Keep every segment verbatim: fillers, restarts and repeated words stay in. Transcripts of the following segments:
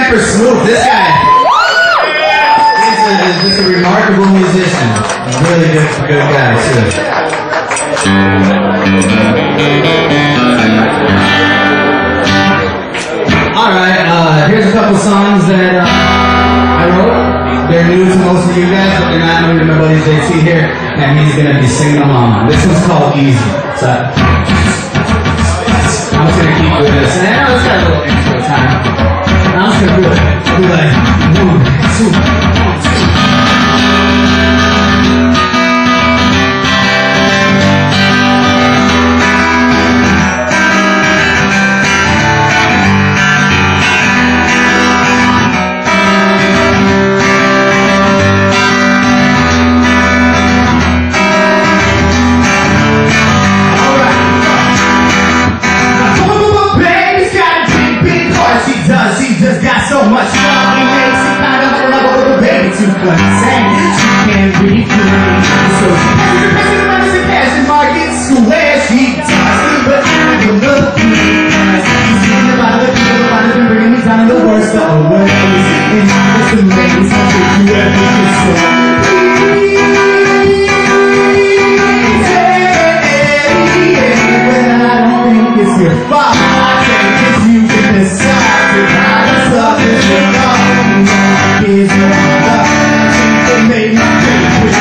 Pepper Swoop, this guy. He's a, just a remarkable musician. Really good, good guy, too. Alright, uh, here's a couple songs that uh, I wrote. They're new to most of you guys, but they're not new to my buddy J C here, and he's gonna be singing along. This one's called Easy. So, I'm just gonna keep with this. And now let's have a little intro time. I'm just gonna do it. I'll be like, one, two, one, two. But saying she can't be free, so she has to pass it around the cash and markets to where she does. But I don't look at me, she's thinking about the people around her and bringing me down in the worst of ways. And I'm just amazed how quick you ever get so easy. When I don't think it's your fault, I think it's you can decide to kind of stuff is your fault. Is your fault. Made my favorite.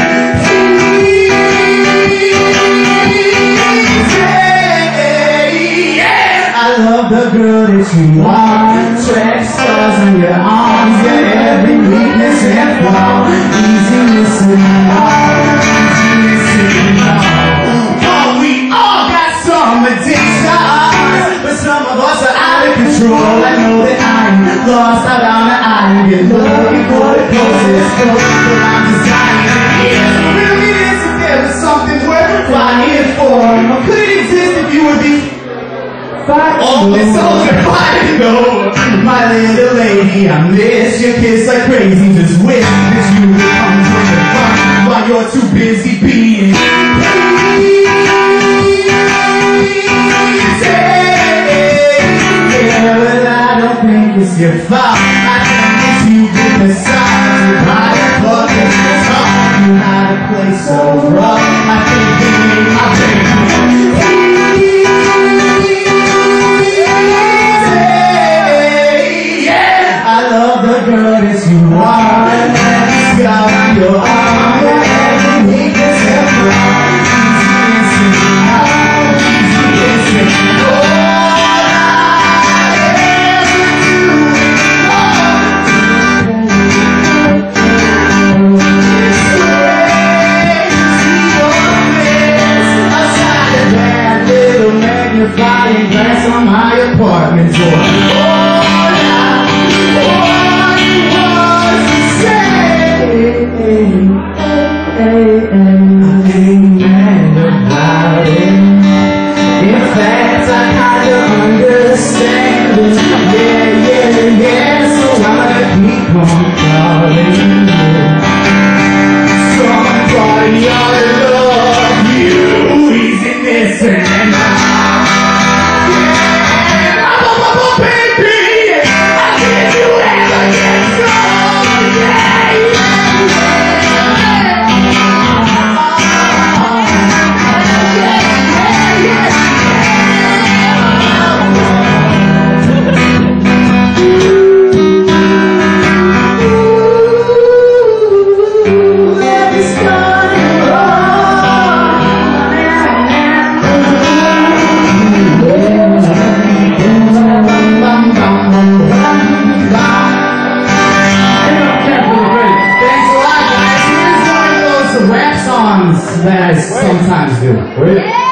Yeah, I love the girl that you are. Track stars on your arms, yeah, every weakness and flaw. Easy listening on, easy listening on. Oh, we all got some addictions, but some of us are out of control. I know that I'm lost out on the island. You're looking for the closest close. Or could it exist if you would be fighting? All the souls are fighting though. My little lady, I miss your kiss like crazy. Just wish that you would come from the front while you're too busy being crazy. Yeah, but I don't think it's your fault. I think it's you can decide why the fuck is this hard. You had a place so rough. I think you made my baby. Yeah, I love the girl that you are. She's got on your arm. Yeah, weakness and wrong. Easy listening out. Easy listening. All I ever do is love magnifying glass on my apartment door. All I was to say, I ain't mad about it. In fact, I kinda understand it. Yeah, yeah, yeah. So I keep on calling you. Somebody ought to love you. Easy listening. That I sometimes do.